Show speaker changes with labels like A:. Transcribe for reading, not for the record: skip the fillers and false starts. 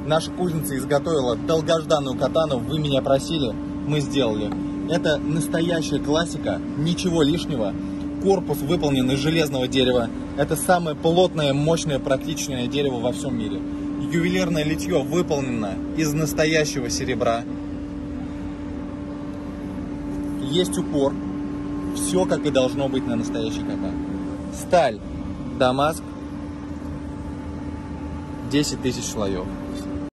A: Наша кузница изготовила долгожданную катану, вы меня просили, мы сделали. Это настоящая классика, ничего лишнего. Корпус выполнен из железного дерева. Это самое плотное, мощное, практичное дерево во всем мире. Ювелирное литье выполнено из настоящего серебра. Есть упор. Все как и должно быть на настоящей катане. Сталь Дамаск. 10 000 слоев.